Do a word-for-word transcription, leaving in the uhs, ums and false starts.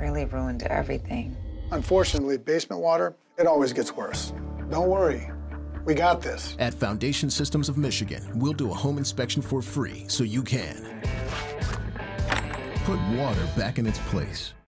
really ruined everything. Unfortunately, basement water, it always gets worse. Don't worry, we got this. At Foundation Systems of Michigan, we'll do a home inspection for free so you can put water back in its place.